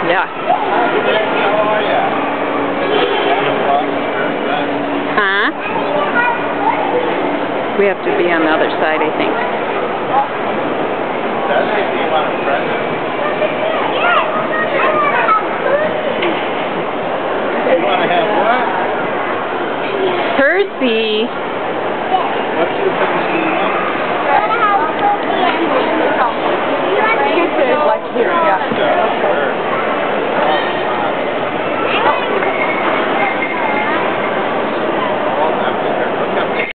Yeah. How are ya? Huh? We have to be on the other side, I think. That's if you want a present. You want to have what? Percy! What's your Percy?